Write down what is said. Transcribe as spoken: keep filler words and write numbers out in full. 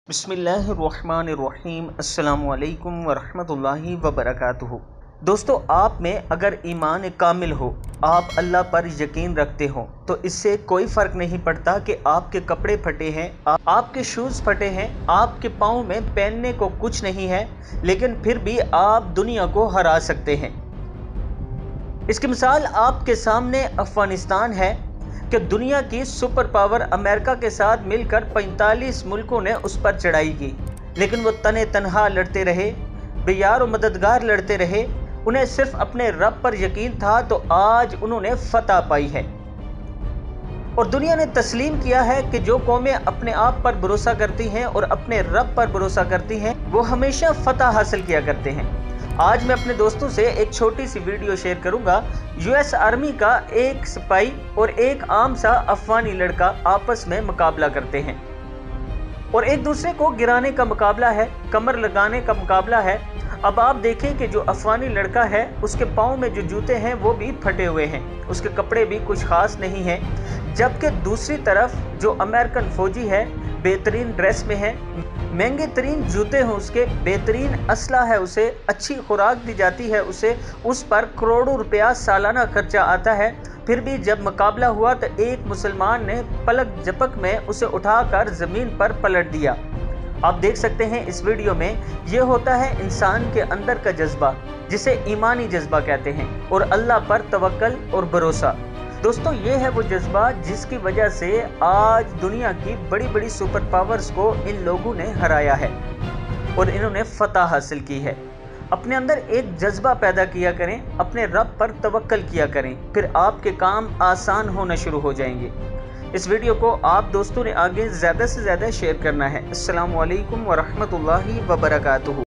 बिस्मिल्लाहिर्रहमानिर्रहीम अस्सलामुअलैकुम वरहमतुल्लाहि वबरकातुहू। दोस्तों, आप में अगर ईमान कामिल हो, आप अल्लाह पर यकीन रखते हो, तो इससे कोई फ़र्क नहीं पड़ता कि आपके कपड़े फटे हैं, आपके शूज़ फटे हैं, आपके पाँव में पहनने को कुछ नहीं है, लेकिन फिर भी आप दुनिया को हरा सकते हैं। इसकी मिसाल आपके सामने अफ़गानिस्तान है कि दुनिया की सुपर पावर अमेरिका के साथ मिलकर पैंतालीस मुल्कों ने उस पर चढ़ाई की, लेकिन वो तने तनहा लड़ते रहे, बेयार और मददगार लड़ते रहे। उन्हें सिर्फ अपने रब पर यकीन था, तो आज उन्होंने फतह पाई है। और दुनिया ने तस्लीम किया है कि जो कौमें अपने आप पर भरोसा करती हैं और अपने रब पर भरोसा करती हैं, वो हमेशा फतह हासिल किया करते हैं। आज मैं अपने दोस्तों से एक छोटी सी वीडियो शेयर करूंगा। यूएस आर्मी का एक सिपाही और एक आम सा अफगानी लड़का आपस में मुकाबला करते हैं और एक दूसरे को गिराने का मुकाबला है, कमर लगाने का मुकाबला है। अब आप देखें कि जो अफगानी लड़का है, उसके पाँव में जो जूते हैं वो भी फटे हुए हैं, उसके कपड़े भी कुछ खास नहीं हैं। जबकि दूसरी तरफ जो अमेरिकन फौजी है, बेहतरीन ड्रेस में है, महंगे तरीन जूते हैं उसके, बेहतरीन असला है, उसे अच्छी खुराक दी जाती है, उसे उस पर करोड़ों रुपया सालाना खर्चा आता है। फिर भी जब मुकाबला हुआ तो एक मुसलमान ने पलक झपक में उसे उठाकर ज़मीन पर पलट दिया। आप देख सकते हैं इस वीडियो में, ये होता है इंसान के अंदर का जज्बा, जिसे ईमानी जज्बा कहते हैं, और अल्लाह पर तवक्कल और भरोसा। दोस्तों, ये है वो जज्बा जिसकी वजह से आज दुनिया की बड़ी बड़ी सुपर पावर्स को इन लोगों ने हराया है और इन्होंने फतह हासिल की है। अपने अंदर एक जज्बा पैदा किया करें, अपने रब पर तवक्कल किया करें, फिर आपके काम आसान होना शुरू हो जाएंगे। इस वीडियो को आप दोस्तों ने आगे ज़्यादा से ज़्यादा शेयर करना है। अस्सलामु अलैकुम वरहमतुल्लाहि वबरकातुहू।